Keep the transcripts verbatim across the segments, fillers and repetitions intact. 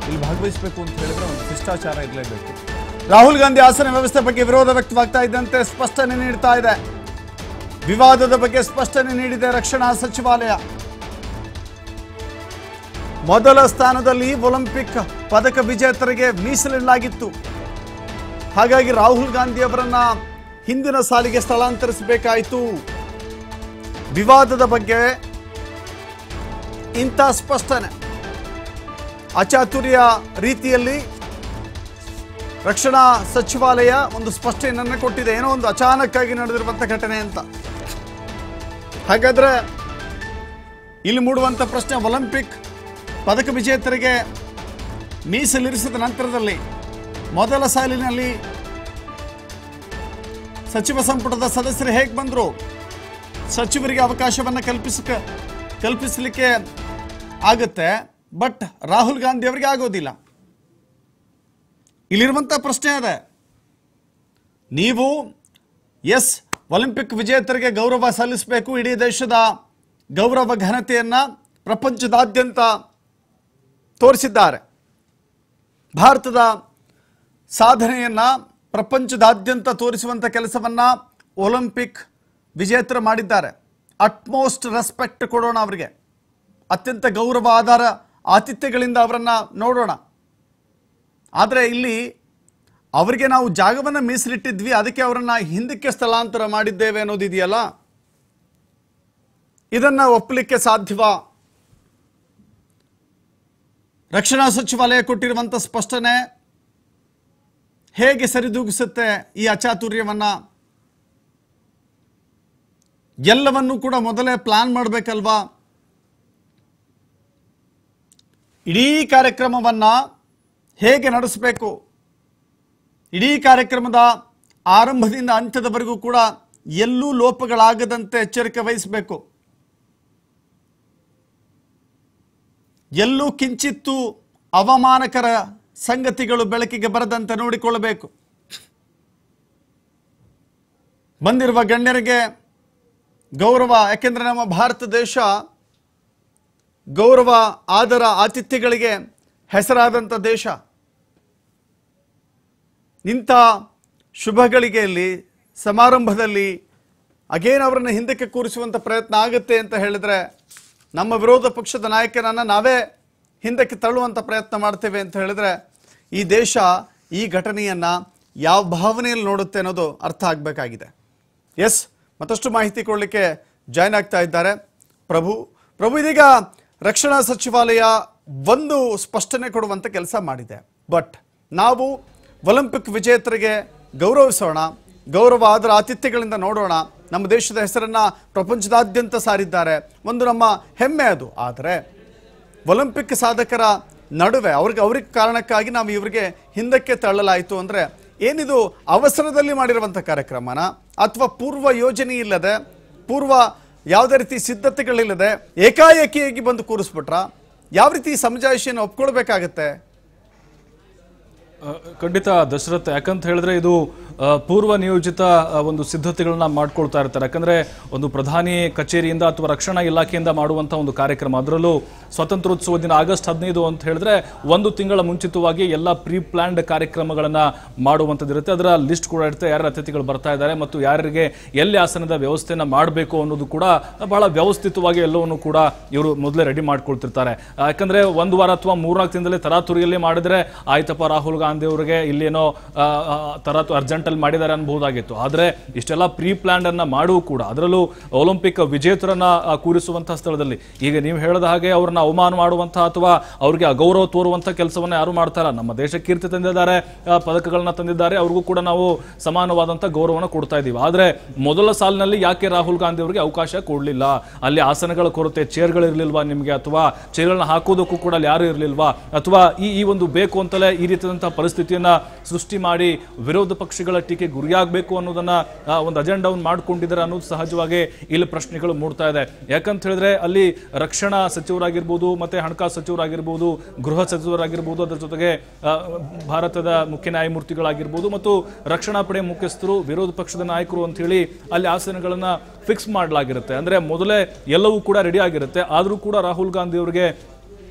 ಇಲ್ಲಿ ಭಾಗವಹಿಸಬೇಕು ಅಂತ ಹೇಳಿದ್ರೆ ಒಂದು ಶಿಷ್ಟಾಚಾರ ಇರಲೇಬೇಕು. ರಾಹುಲ್ ಗಾಂಧಿ ಆಸನ ವ್ಯವಸ್ಥೆ ಬಗ್ಗೆ ವಿರೋಧ ವ್ಯಕ್ತವಾಗ್ತಾ ಇದ್ದಂತೆ ಸ್ಪಷ್ಟನೆ ನೀಡ್ತಾ ಇದೆ. ವಿವಾದದ ಬಗ್ಗೆ ಸ್ಪಷ್ಟನೆ ನೀಡಿದೆ ರಕ್ಷಣಾ ಸಚಿವಾಲಯ. ಮೊದಲ ಸ್ಥಾನದಲ್ಲಿ ಒಲಿಂಪಿಕ್ ಪದಕ ವಿಜೇತರಿಗೆ ಮೀಸಲಿಡಲಾಗಿತ್ತು. ಹಾಗಾಗಿ ರಾಹುಲ್ ಗಾಂಧಿ ಅವರನ್ನ ಹಿಂದಿನ ಸಾಲಿಗೆ ಸ್ಥಳಾಂತರಿಸಬೇಕಾಯಿತು. ವಿವಾದದ ಬಗ್ಗೆ ಇಂಥ ಸ್ಪಷ್ಟನೆ ಅಚಾತುರ್ಯ ರೀತಿಯಲ್ಲಿ ರಕ್ಷಣಾ ಸಚಿವಾಲಯ ಒಂದು ಸ್ಪಷ್ಟನೆಯನ್ನು ಕೊಟ್ಟಿದೆ. ಏನೋ ಒಂದು ಅಚಾನಕ್ಕಾಗಿ ನಡೆದಿರುವಂಥ ಘಟನೆ ಅಂತ. ಹಾಗಾದ್ರೆ ಇಲ್ಲಿ ಮೂಡುವಂಥ ಪ್ರಶ್ನೆ, ಒಲಿಂಪಿಕ್ ಪದಕ ವಿಜೇತರಿಗೆ ಮೀಸಲಿರಿಸಿದ ನಂತರದಲ್ಲಿ ಮೊದಲ ಸಾಲಿನಲ್ಲಿ ಸಚಿವ ಸಂಪುಟದ ಸದಸ್ಯರು ಹೇಗೆ ಬಂದರು? ಸಚಿವರಿಗೆ ಅವಕಾಶವನ್ನು ಕಲ್ಪಿಸ ಕಲ್ಪಿಸಲಿಕ್ಕೆ ಆಗುತ್ತೆ, ಬಟ್ ರಾಹುಲ್ ಗಾಂಧಿ ಅವರಿಗೆ ಆಗೋದಿಲ್ಲ. ಇಲ್ಲಿರುವಂಥ ಪ್ರಶ್ನೆ ಅದೇ, ನೀವು ಎಸ್ ಒಲಿಂಪಿಕ್ ವಿಜೇತರಿಗೆ ಗೌರವ ಸಲ್ಲಿಸಬೇಕು, ಇಡೀ ದೇಶದ ಗೌರವ ಘನತೆಯನ್ನು ಪ್ರಪಂಚದಾದ್ಯಂತ ತೋರಿಸಿದ್ದಾರೆ. ಭಾರತದ ಸಾಧನೆಯನ್ನು ಪ್ರಪಂಚದಾದ್ಯಂತ ತೋರಿಸುವಂಥ ಕೆಲಸವನ್ನು ಒಲಿಂಪಿಕ್ ವಿಜೇತರು ಮಾಡಿದ್ದಾರೆ. ಅಟ್ಮೋಸ್ಟ್ ರೆಸ್ಪೆಕ್ಟ್ ಕೊಡೋಣ ಅವರಿಗೆ, ಅತ್ಯಂತ ಗೌರವ ಆಧಾರ ಆತಿಥ್ಯಗಳಿಂದ ಅವರನ್ನು ನೋಡೋಣ. ಆದರೆ ಇಲ್ಲಿ ಅವರಿಗೆ ನಾವು ಜಾಗವನ್ನು ಮೀಸಲಿಟ್ಟಿದ್ವಿ, ಅದಕ್ಕೆ ಅವರನ್ನು ಹಿಂದಕ್ಕೆ ಸ್ಥಳಾಂತರ ಮಾಡಿದ್ದೇವೆ ಅನ್ನೋದಿದೆಯಲ್ಲ, ಇದನ್ನು ಒಪ್ಪಲಿಕ್ಕೆ ಸಾಧ್ಯವಾ? ರಕ್ಷಣಾ ಸಚಿವಾಲಯ ಕೊಟ್ಟಿರುವಂಥ ಸ್ಪಷ್ಟನೆ ಹೇಗೆ ಸರಿದೂಗಿಸುತ್ತೆ ಈ ಅಚಾತುರ್ಯವನ್ನು? ಎಲ್ಲವನ್ನೂ ಕೂಡ ಮೊದಲೇ ಪ್ಲಾನ್ ಮಾಡಬೇಕಲ್ವಾ? ಇಡೀ ಕಾರ್ಯಕ್ರಮವನ್ನು ಹೇಗೆ ನಡೆಸಬೇಕು, ಇಡೀ ಕಾರ್ಯಕ್ರಮದ ಆರಂಭದಿಂದ ಅಂತ್ಯದವರೆಗೂ ಕೂಡ ಎಲ್ಲೂ ಲೋಪಗಳಾಗದಂತೆ ಎಚ್ಚರಿಕೆ ವಹಿಸಬೇಕು. ಎಲ್ಲೂ ಕಿಂಚಿತ್ತೂ ಅವಮಾನಕರ ಸಂಗತಿಗಳು ಬೆಳಕಿಗೆ ಬರದಂತೆ ನೋಡಿಕೊಳ್ಳಬೇಕು. ಬಂದಿರುವ ಗಣ್ಯರಿಗೆ ಗೌರವ, ಯಾಕೆಂದರೆ ನಮ್ಮ ಭಾರತ ದೇಶ ಗೌರವ ಆದರ ಆತಿಥ್ಯಗಳಿಗೆ ಹೆಸರಾದಂಥ ದೇಶ. ಇಂಥ ಶುಭಗಳಿಗೆಯಲ್ಲಿ ಸಮಾರಂಭದಲ್ಲಿ ಅಗೇನ್ ಅವರನ್ನು ಹಿಂದಕ್ಕೆ ಕೂರಿಸುವಂಥ ಪ್ರಯತ್ನ ಆಗುತ್ತೆ ಅಂತ ಹೇಳಿದ್ರೆ ನಮ್ಮ ವಿರೋಧ ಪಕ್ಷದ ನಾಯಕರನ್ನು ನಾವೇ ಹಿಂದಕ್ಕೆ ತಳ್ಳುವಂಥ ಪ್ರಯತ್ನ ಮಾಡ್ತೇವೆ ಅಂತ ಹೇಳಿದ್ರೆ ಈ ದೇಶ ಈ ಘಟನೆಯನ್ನು ಯಾವ ಭಾವನೆಯಲ್ಲಿ ನೋಡುತ್ತೆ ಅನ್ನೋದು ಅರ್ಥ ಆಗಬೇಕಾಗಿದೆ. ಎಸ್, ಮತ್ತಷ್ಟು ಮಾಹಿತಿ ಕೊಡಲಿಕ್ಕೆ ಜಾಯ್ನ್ ಆಗ್ತಾ ಇದ್ದಾರೆ ಪ್ರಭು. ಪ್ರಭು, ಇದೀಗ ರಕ್ಷಣಾ ಸಚಿವಾಲಯ ಒಂದು ಸ್ಪಷ್ಟನೆ ಕೊಡುವಂಥ ಕೆಲಸ ಮಾಡಿದೆ. ಬಟ್ ನಾವು ಒಲಿಂಪಿಕ್ ವಿಜೇತರಿಗೆ ಗೌರವಿಸೋಣ, ಗೌರವ ಅದರ ಆತಿಥ್ಯಗಳಿಂದ ನೋಡೋಣ. ನಮ್ಮ ದೇಶದ ಹೆಸರನ್ನು ಪ್ರಪಂಚದಾದ್ಯಂತ ಸಾರಿದ್ದಾರೆ, ಒಂದು ನಮ್ಮ ಹೆಮ್ಮೆ ಅದು. ಆದರೆ ಒಲಿಂಪಿಕ್ ಸಾಧಕರ ನಡುವೆ ಅವ್ರಿಗೆ ಅವ್ರಿಗೆ ಕಾರಣಕ್ಕಾಗಿ ನಾವು ಇವರಿಗೆ ಹಿಂದಕ್ಕೆ ತಳ್ಳಲಾಯಿತು ಅಂದರೆ ಏನಿದು ಅವಸರದಲ್ಲಿ ಮಾಡಿರುವಂಥ ಕಾರ್ಯಕ್ರಮನ, ಅಥವಾ ಪೂರ್ವ ಯೋಜನೆ ಇಲ್ಲದೆ, ಪೂರ್ವ ಯಾವುದೇ ರೀತಿ ಸಿದ್ಧತೆಗಳಿಲ್ಲದೆ ಏಕಾಏಕಿಯಾಗಿ ಬಂದು ಕೂರಿಸ್ಬಿಟ್ರ? ಯಾವ ರೀತಿ ಸಮಜಾಯಿಷಿಯನ್ನು ಒಪ್ಕೊಳ್ಬೇಕಾಗತ್ತೆ? ಖಂಡಿತ ದಶರಥ್, ಯಾಕಂತ ಹೇಳಿದ್ರೆ ಇದು ಪೂರ್ವ ನಿಯೋಜಿತ ಒಂದು ಸಿದ್ಧತೆಗಳನ್ನ ಮಾಡ್ಕೊಳ್ತಾ ಇರ್ತಾರೆ. ಯಾಕಂದ್ರೆ ಒಂದು ಪ್ರಧಾನಿ ಕಚೇರಿಯಿಂದ ಅಥವಾ ರಕ್ಷಣಾ ಇಲಾಖೆಯಿಂದ ಮಾಡುವಂಥ ಒಂದು ಕಾರ್ಯಕ್ರಮ, ಅದರಲ್ಲೂ ಸ್ವಾತಂತ್ರ್ಯೋತ್ಸವ ದಿನ ಆಗಸ್ಟ್ ಹದಿನೈದು ಅಂತ ಹೇಳಿದ್ರೆ ಒಂದು ತಿಂಗಳ ಮುಂಚಿತವಾಗಿ ಎಲ್ಲ ಪ್ರೀ ಪ್ಲಾನ್ಡ್ ಕಾರ್ಯಕ್ರಮಗಳನ್ನ ಮಾಡುವಂಥದ್ದಿರುತ್ತೆ. ಅದರ ಲಿಸ್ಟ್ ಕೂಡ ಇರುತ್ತೆ, ಯಾರ್ಯಾರ ಅತಿಥಿಗಳು ಬರ್ತಾ ಇದ್ದಾರೆ ಮತ್ತು ಯಾರಿಗೆ ಎಲ್ಲಿ ಆಸನದ ವ್ಯವಸ್ಥೆನ ಮಾಡಬೇಕು ಅನ್ನೋದು ಕೂಡ ಬಹಳ ವ್ಯವಸ್ಥಿತವಾಗಿ ಎಲ್ಲವನ್ನು ಕೂಡ ಇವರು ಮೊದಲೇ ರೆಡಿ ಮಾಡ್ಕೊಳ್ತಿರ್ತಾರೆ. ಯಾಕಂದ್ರೆ ಒಂದು ವಾರ ಅಥವಾ ಮೂರ್ನಾಲ್ಕು ದಿನದಲ್ಲಿ ತರಾತುರಿಯಲ್ಲಿ ಮಾಡಿದ್ರೆ ಆಯ್ತಪ್ಪ, ರಾಹುಲ್ ಗಾಂಧಿ ಅವರಿಗೆ ಇಲ್ಲೇನೋ ತರಾತು ಅರ್ಜೆಂಟ್ ಅಲ್ಲಿ ಮಾಡಿದ್ದಾರೆ ಅನ್ಬಹುದಾಗಿತ್ತು. ಆದ್ರೆ ಇಷ್ಟೆಲ್ಲ ಪ್ರೀ ಪ್ಲಾನ್ ಅನ್ನ ಮಾಡುವ ಕೂಡ, ಅದರಲ್ಲೂ ಒಲಿಂಪಿಕ್ ವಿಜೇತರನ್ನ ಕೂರಿಸುವಂತಹ ಸ್ಥಳದಲ್ಲಿ ಈಗ ನೀವು ಹೇಳಿದ ಹಾಗೆ ಅವ್ರನ್ನ ಅವಮಾನ ಮಾಡುವಂತಹ ಅಥವಾ ಅವ್ರಿಗೆ ಅಗೌರವ ತೋರುವಂತಹ ಕೆಲಸವನ್ನ ಯಾರು ಮಾಡ್ತಾರ? ನಮ್ಮ ದೇಶ ಕೀರ್ತಿ ತಂದಿದ್ದಾರೆ, ಪದಕಗಳನ್ನ ತಂದಿದ್ದಾರೆ, ಅವ್ರಿಗೂ ಕೂಡ ನಾವು ಸಮಾನವಾದಂತಹ ಗೌರವನ ಕೊಡ್ತಾ ಇದೀವಿ. ಆದ್ರೆ ಮೊದಲ ಸಾಲಿನಲ್ಲಿ ಯಾಕೆ ರಾಹುಲ್ ಗಾಂಧಿ ಅವರಿಗೆ ಅವಕಾಶ ಕೊಡ್ಲಿಲ್ಲ? ಅಲ್ಲಿ ಆಸನಗಳ ಕೊರತೆ, ಚೇರ್ಗಳು ಇರ್ಲಿಲ್ವಾ ನಿಮ್ಗೆ? ಅಥವಾ ಚೇರ್ಗಳನ್ನ ಹಾಕೋದಕ್ಕೂ ಕೂಡ ಅಲ್ಲಿ ಯಾರು ಇರ್ಲಿಲ್ವಾ? ಅಥವಾ ಈ ಈ ಒಂದು ಬೇಕು ಅಂತಲೇ ಈ ರೀತಿಯಾದಂತಹ ಪರಿಸ್ಥಿತಿಯನ್ನ ಸೃಷ್ಟಿ ಮಾಡಿ ವಿರೋಧ ಪಕ್ಷಗಳ ಟೀಕೆ ಗುರಿಯಾಗಬೇಕು ಅನ್ನೋದನ್ನ ಒಂದು ಅಜೆಂಡಾವನ್ನು ಮಾಡ್ಕೊಂಡಿದ್ದಾರೆ ಅನ್ನೋದು ಸಹಜವಾಗಿ ಇಲ್ಲಿ ಪ್ರಶ್ನೆಗಳು ಮೂಡ್ತಾ ಇದೆ. ಯಾಕಂತ ಹೇಳಿದ್ರೆ ಅಲ್ಲಿ ರಕ್ಷಣಾ ಸಚಿವರಾಗಿರ್ಬೋದು, ಮತ್ತೆ ಹಣಕಾಸು ಸಚಿವರಾಗಿರ್ಬೋದು, ಗೃಹ ಸಚಿವರಾಗಿರ್ಬೋದು, ಅದರ ಜೊತೆಗೆ ಭಾರತದ ಮುಖ್ಯ ನ್ಯಾಯಮೂರ್ತಿಗಳಾಗಿರ್ಬೋದು ಮತ್ತು ರಕ್ಷಣಾ ಪಡೆ ಮುಖ್ಯಸ್ಥರು, ವಿರೋಧ ಪಕ್ಷದ ನಾಯಕರು ಅಂತ ಹೇಳಿ ಅಲ್ಲಿ ಆಸನಗಳನ್ನ ಫಿಕ್ಸ್ ಮಾಡಲಾಗಿರುತ್ತೆ. ಅಂದ್ರೆ ಮೊದಲೇ ಎಲ್ಲವೂ ಕೂಡ ರೆಡಿ ಆಗಿರುತ್ತೆ. ಆದರೂ ಕೂಡ ರಾಹುಲ್ ಗಾಂಧಿ ಅವರಿಗೆ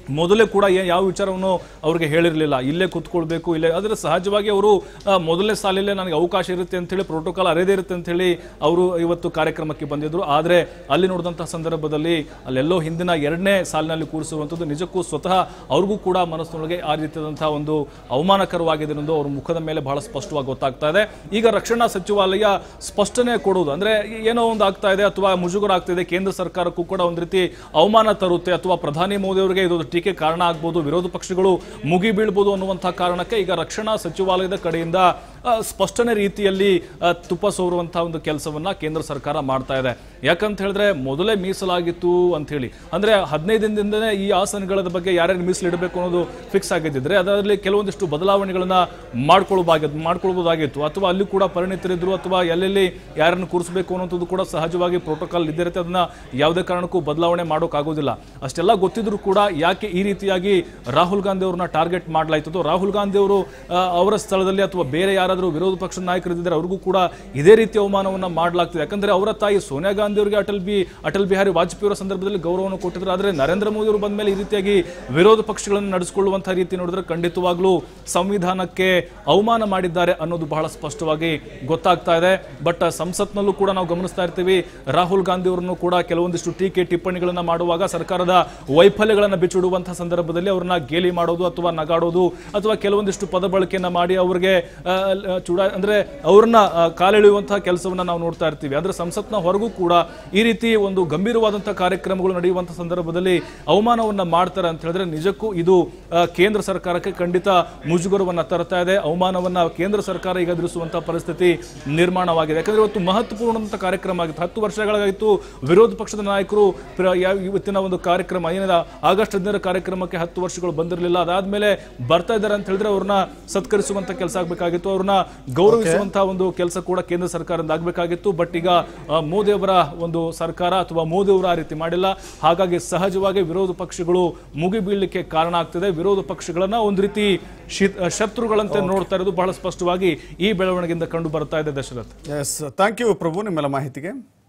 ಮೊದಲೇ ಕೂಡ ಯಾವ ವಿಚಾರವನ್ನು ಅವರಿಗೆ ಹೇಳಿರಲಿಲ್ಲ, ಇಲ್ಲೇ ಕೂತ್ಕೊಳ್ಬೇಕು ಇಲ್ಲೇ. ಆದರೆ ಸಹಜವಾಗಿ ಅವರು ಮೊದಲನೇ ಸಾಲಲ್ಲೇ ನನಗೆ ಅವಕಾಶ ಇರುತ್ತೆ ಅಂತೇಳಿ, ಪ್ರೋಟೋಕಾಲ್ ಅರೇದೇ ಇರುತ್ತೆ ಅಂತೇಳಿ ಅವರು ಇವತ್ತು ಕಾರ್ಯಕ್ರಮಕ್ಕೆ ಬಂದಿದ್ರು. ಆದರೆ ಅಲ್ಲಿ ನೋಡಿದಂತಹ ಸಂದರ್ಭದಲ್ಲಿ ಅಲ್ಲೆಲ್ಲೋ ಹಿಂದಿನ ಎರಡನೇ ಸಾಲಿನಲ್ಲಿ ಕೂರಿಸುವಂಥದ್ದು ನಿಜಕ್ಕೂ ಸ್ವತಃ ಅವ್ರಿಗೂ ಕೂಡ ಮನಸ್ಸಿನೊಳಗೆ ಆ ರೀತಿಯಾದಂತಹ ಒಂದು ಅವಮಾನಕರವಾಗಿದೆ ಅನ್ನೋದು ಅವ್ರ ಮುಖದ ಮೇಲೆ ಬಹಳ ಸ್ಪಷ್ಟವಾಗಿ ಗೊತ್ತಾಗ್ತಾ ಇದೆ. ಈಗ ರಕ್ಷಣಾ ಸಚಿವಾಲಯ ಸ್ಪಷ್ಟನೆ ಕೊಡುವುದು ಅಂದ್ರೆ ಏನೋ ಒಂದು ಆಗ್ತಾ ಇದೆ ಅಥವಾ ಮುಜುಗರ ಆಗ್ತಾ ಇದೆ, ಕೇಂದ್ರ ಸರ್ಕಾರಕ್ಕೂ ಕೂಡ ಒಂದು ರೀತಿ ಅವಮಾನ ತರುತ್ತೆ ಅಥವಾ ಪ್ರಧಾನಿ ಮೋದಿ ಅವರಿಗೆ ಇದು ಟೀಕೆ ಕಾರಣ ಆಗ್ಬೋದು, ವಿರೋಧ ಪಕ್ಷಗಳು ಮುಗಿ ಬೀಳ್ಬೋದು ಅನ್ನುವಂತಹ ಕಾರಣಕ್ಕೆ ಈಗ ರಕ್ಷಣಾ ಸಚಿವಾಲಯದ ಕಡೆಯಿಂದ ಸ್ಪಷ್ಟನೆ ರೀತಿಯಲ್ಲಿ ತುಪ್ಪ ಸೋರುವಂತಹ ಒಂದು ಕೆಲಸವನ್ನ ಕೇಂದ್ರ ಸರ್ಕಾರ ಮಾಡ್ತಾ ಇದೆ. ಯಾಕಂತ ಹೇಳಿದ್ರೆ ಮೊದಲೇ ಮೀಸಲಾಗಿತ್ತು ಅಂತ ಹೇಳಿ, ಅಂದ್ರೆ ಹದಿನೈದು ದಿನದಿಂದನೇ ಈ ಆಸನಗಳ ಬಗ್ಗೆ ಯಾರ್ಯಾರು ಮೀಸಲಿಡಬೇಕು ಅನ್ನೋದು ಫಿಕ್ಸ್ ಆಗಿದ್ದಿದ್ರೆ ಅದರಲ್ಲಿ ಕೆಲವೊಂದಿಷ್ಟು ಬದಲಾವಣೆಗಳನ್ನ ಮಾಡ್ಕೊಳ್ಬಹುದಾಗಿತ್ತು ಮಾಡ್ಕೊಳ್ಬಹುದಾಗಿತ್ತು ಅಥವಾ ಅಲ್ಲಿ ಕೂಡ ಪರಿಣಿತರಿದ್ರು ಅಥವಾ ಎಲ್ಲೆಲ್ಲಿ ಯಾರನ್ನು ಕೂರಿಸಬೇಕು ಅನ್ನೋದು ಕೂಡ ಸಹಜವಾಗಿ ಪ್ರೋಟೋಕಾಲ್ ಇದ್ದಿರುತ್ತೆ, ಅದನ್ನ ಯಾವುದೇ ಕಾರಣಕ್ಕೂ ಬದಲಾವಣೆ ಮಾಡೋಕ್ಕಾಗೋದಿಲ್ಲ. ಅಷ್ಟೆಲ್ಲ ಗೊತ್ತಿದ್ರು ಕೂಡ ಯಾಕೆ ಈ ರೀತಿಯಾಗಿ ರಾಹುಲ್ ಗಾಂಧಿ ಅವ್ರನ್ನ ಟಾರ್ಗೆಟ್ ಮಾಡಲಾಯಿತು? ರಾಹುಲ್ ಗಾಂಧಿ ಅವರು ಅವರ ಸ್ಥಳದಲ್ಲಿ ಅಥವಾ ಬೇರೆ ಯಾರಾದರೂ ವಿರೋಧ ಪಕ್ಷದ ನಾಯಕರಿದ್ದಾರೆ ಅವ್ರಿಗೂ ಕೂಡ ಇದೇ ರೀತಿ ಅವಮಾನವನ್ನ ಮಾಡಲಾಗ್ತಿದೆ. ಯಾಕಂದ್ರೆ ಅವರ ತಾಯಿ ಸೋನಿಯಾ ಗಾಂಧಿ ಅವರಿಗೆ ಅಟಲ್ ಬಿ ಅಟಲ್ ಬಿಹಾರಿ ವಾಜಪೇಯಿ ಅವರ ಸಂದರ್ಭದಲ್ಲಿ ಗೌರವವನ್ನು ಕೊಟ್ಟಿದ್ರು. ಆದರೆ ನರೇಂದ್ರ ಮೋದಿ ಅವರು ಬಂದ ಮೇಲೆ ಈ ರೀತಿಯಾಗಿ ವಿರೋಧ ಪಕ್ಷಗಳನ್ನು ನಡೆಸಿಕೊಳ್ಳುವಂತಹ ರೀತಿ ನೋಡಿದ್ರೆ ಖಂಡಿತವಾಗ್ಲೂ ಸಂವಿಧಾನಕ್ಕೆ ಅವಮಾನ ಮಾಡಿದ್ದಾರೆ ಅನ್ನೋದು ಬಹಳ ಸ್ಪಷ್ಟವಾಗಿ ಗೊತ್ತಾಗ್ತಾ ಇದೆ. ಬಟ್ ಸಂಸತ್ನಲ್ಲೂ ಕೂಡ ನಾವು ಗಮನಿಸ್ತಾ ಇರ್ತೀವಿ, ರಾಹುಲ್ ಗಾಂಧಿ ಅವರನ್ನು ಕೂಡ ಕೆಲವೊಂದಿಷ್ಟು ಟೀಕೆ ಟಿಪ್ಪಣಿಗಳನ್ನ ಮಾಡುವಾಗ ಸರ್ಕಾರದ ವೈಫಲ್ಯಗಳನ್ನು ಬಿಚ್ಚಿಡುವಂತಹ ಸಂದರ್ಭದಲ್ಲಿ ಅವ್ರನ್ನ ಗೇಲಿ ಮಾಡೋದು ಅಥವಾ ನಗಾಡೋದು ಅಥವಾ ಕೆಲವೊಂದಿಷ್ಟು ಪದ ಬಳಕೆಯನ್ನ ಮಾಡಿ ಅವರಿಗೆ ಚೂಡ ಅಂದ್ರೆ ಅವ್ರನ್ನ ಕಾಲೆಳೆಯುವಂತಹ ಕೆಲಸವನ್ನ ನಾವು ನೋಡ್ತಾ ಇರ್ತೀವಿ. ಆದ್ರೆ ಸಂಸತ್ನ ಹೊರಗೂ ಕೂಡ ಈ ರೀತಿ ಒಂದು ಗಂಭೀರವಾದಂತಹ ಕಾರ್ಯಕ್ರಮಗಳು ನಡೆಯುವಂತಹ ಸಂದರ್ಭದಲ್ಲಿ ಅವಮಾನವನ್ನ ಮಾಡ್ತಾರೆ ಅಂತ ಹೇಳಿದ್ರೆ ನಿಜಕ್ಕೂ ಇದು ಕೇಂದ್ರ ಸರ್ಕಾರಕ್ಕೆ ಖಂಡಿತ ಮುಜುಗರವನ್ನ ತರ್ತಾ ಇದೆ. ಅವಮಾನವನ್ನ ಕೇಂದ್ರ ಸರ್ಕಾರ ಈಗ ಎದುರಿಸುವಂತಹ ಪರಿಸ್ಥಿತಿ ನಿರ್ಮಾಣವಾಗಿದೆ. ಯಾಕಂದ್ರೆ ಇವತ್ತು ಮಹತ್ವಪೂರ್ಣವಂತ ಕಾರ್ಯಕ್ರಮ ಆಗಿತ್ತು. ಹತ್ತು ವರ್ಷಗಳಾಗಿತ್ತು ವಿರೋಧ ಪಕ್ಷದ ನಾಯಕರು ಇವತ್ತಿನ ಒಂದು ಕಾರ್ಯಕ್ರಮ ಏನಿದೆ ಆಗಸ್ಟ್ ಹದಿನೈದರ ಕಾರ್ಯಕ್ರಮಕ್ಕೆ ಹತ್ತು ವರ್ಷಗಳು ಬಂದಿರಲಿಲ್ಲ. ಅದಾದ್ಮೇಲೆ ಬರ್ತಾ ಇದ್ದಾರೆ ಅಂತ ಹೇಳಿದ್ರೆ ಅವ್ರನ್ನ ಸತ್ಕರಿಸುವಂತ ಕೆಲಸ ಆಗ್ಬೇಕಾಗಿತ್ತು, ಅವ್ರನ್ನ ಗೌರವಿಸುವಂತಹ ಒಂದು ಕೆಲಸ ಕೂಡ ಕೇಂದ್ರ ಸರ್ಕಾರದಿಂದ ಆಗ್ಬೇಕಾಗಿತ್ತು. ಬಟ್ ಈಗ ಮೋದಿ ಅವರ ಒಂದು ಸರ್ಕಾರ ಅಥವಾ ಮೋದಿ ಅವರು ಆ ರೀತಿ ಮಾಡಿಲ್ಲ. ಹಾಗಾಗಿ ಸಹಜವಾಗಿ ವಿರೋಧ ಪಕ್ಷಗಳು ಮುಗಿ ಬೀಳಲಿಕ್ಕೆ ಕಾರಣ ಆಗ್ತಿದೆ. ವಿರೋಧ ಪಕ್ಷಗಳನ್ನ ಒಂದು ರೀತಿ ಶತ್ರುಗಳಂತೆ ನೋಡ್ತಾ ಇರೋದು ಬಹಳ ಸ್ಪಷ್ಟವಾಗಿ ಈ ಬೆಳವಣಿಗೆಯಿಂದ ಕಂಡು ಬರ್ತಾ ಇದೆ. Dasharath, yes, thank you Prabhu ನಿಮ್ಮೆಲ್ಲ ಮಾಹಿತಿಗೆ.